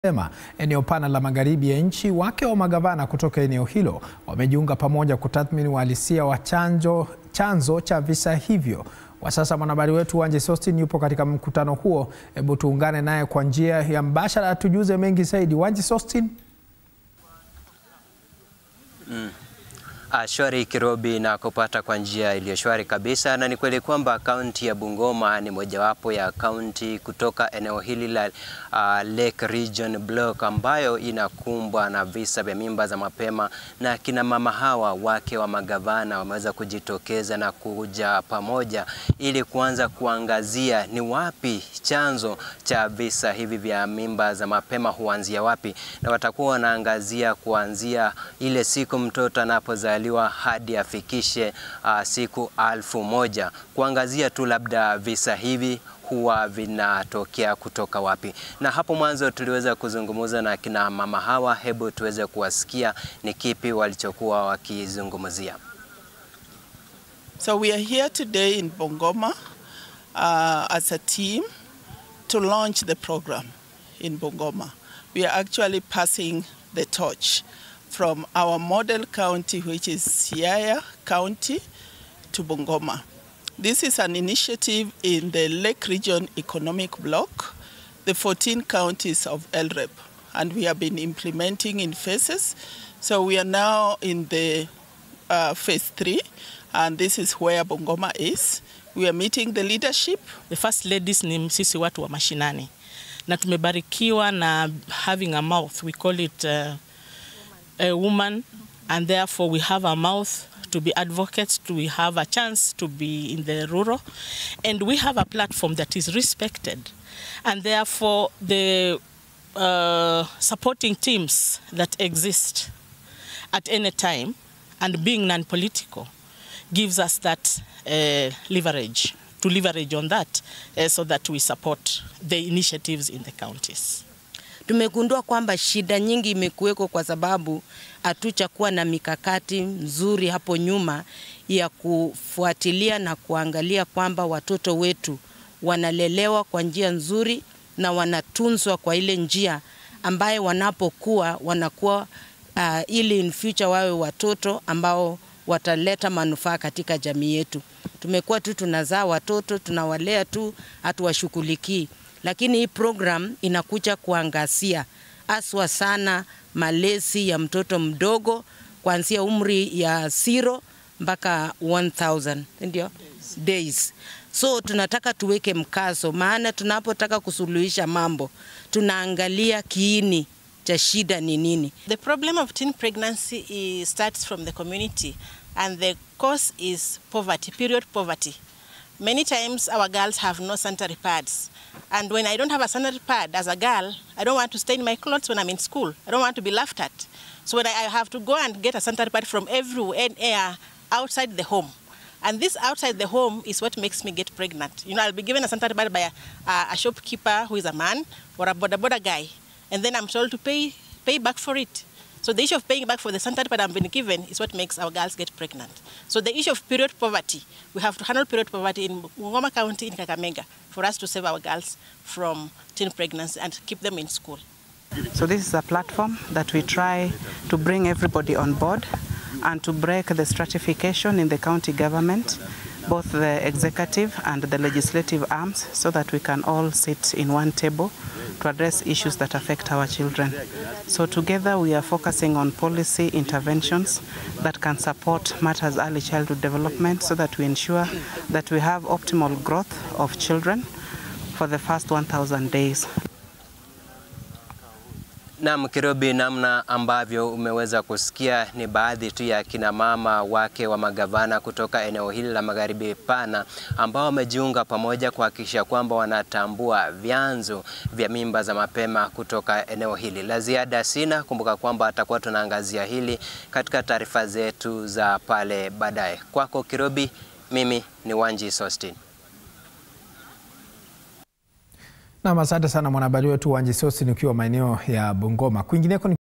Eneo pana la magharibi ya nchi, wake wa magavana kutoka eneo hilo wamejiunga pamoja kutathmini uhalisia wa chanzo cha visa hivyo. Kwa sasa mwanahabari wetu Wanji Sostin yupo katika mkutano huo. Hebu tuungane naye kwa njia ya mbashara tujuze mengi zaidi. Wanji Sostin. Shwari Kirobi, na kupata kwa njia iliyo shwari kabisa, na ni kweli kwamba kaunti ya Bungoma ni mojawapo ya kaunti kutoka eneo hili la Lake Region Block ambayo inakumbwa na visa vya mimba za mapema, na kina mama hawa wake wa magavana wameweza kujitokeza na kuja pamoja ili kuanza kuangazia ni wapi chanzo cha visa hivi vya mimba za mapema huanzia wapi, na watakuwa wanaangazia kuanzia ile siku mtoto anapozaliwa hadi afikishe siku 1000, kuangazia tu labda visa hivi huwa vinatokea kutoka wapi. Na hapo mwanzo tuliweza kuzungumza na kina mama hawa, hebu tuweze kuwasikia ni kipi walichokuwa wakizungumzia. So we are here today in Bungoma as a team to launch the program in Bungoma. We are actually passing the torch from our model county, which is Siaya County, to Bungoma. This is an initiative in the Lake Region Economic Block, the 14 counties of LREP, and we have been implementing in phases. So we are now in the phase 3, and this is where Bungoma is. We are meeting the leadership. The first ladies ni sisi watu wa mashinani, na tumebarikiwa na having a mouth. We call it a woman, and therefore we have a mouth to be advocates, we have a chance to be in the rural, and we have a platform that is respected, and therefore the supporting teams that exist at any time and being non-political gives us that leverage, to leverage on that so that we support the initiatives in the counties. Tumegundua kwamba shida nyingi imekuweko kwa sababu hatuchakuwa na mikakati mzuri hapo nyuma ya kufuatilia na kuangalia kwamba watoto wetu wanalelewa kwa njia nzuri na wanatunzwa kwa ile njia ambaye wanapokuwa wanakuwa ili in future wawe watoto ambao wataleta manufaa katika jamii yetu. Tumekuwa tu tunazaa watoto, tunawalea tu, hatuwashughulikii. Lakini hii program inakuja kuangazia aswa sana malezi ya mtoto mdogo kuanzia umri ya 0 mpaka 1000 ndio days. So tunataka tuweke mkazo, maana tunapotaka kusuluhisha mambo tunaangalia kiini cha shida ni nini. The problem of teen pregnancy starts from the community, and the cause is poverty, period poverty. Many times our girls have no sanitary pads. And when I don't have a sanitary pad as a girl, I don't want to stain my clothes when I'm in school. I don't want to be laughed at. So when I have to go and get a sanitary pad from everywhere outside the home. And this outside the home is what makes me get pregnant. You know, I'll be given a sanitary pad by a shopkeeper who is a man or a boda guy. And then I'm told to pay back for it. So the issue of paying back for the sanitary pad I'm being given is what makes our girls get pregnant. So the issue of period poverty, we have to handle period poverty in Bungoma County, in Kakamega, for us to save our girls from teen pregnancy and keep them in school. So this is a platform that we try to bring everybody on board and to break the stratification in the county government, both the executive and the legislative arms, so that we can all sit in one table to address issues that affect our children. So together we are focusing on policy interventions that can support matters early childhood development, so that we ensure that we have optimal growth of children for the first 1000 days. Na Kirobi, namna ambavyo umeweza kusikia ni baadhi tu ya kina mama wake wa magavana kutoka eneo hili la magharibi pana ambao wamejiunga pamoja kuhakikisha kwamba wanatambua vyanzo vya mimba za mapema kutoka eneo hili. La ziada sina, kumbuka kwamba atakuwa tunaangazia hili katika taarifa zetu za pale baadaye. Kwako Kirobi, mimi ni Wanji Sostin. Na asante sana mwanahabari wetu Wanji Sostin ukiwa maeneo ya Bungoma. Kwingineko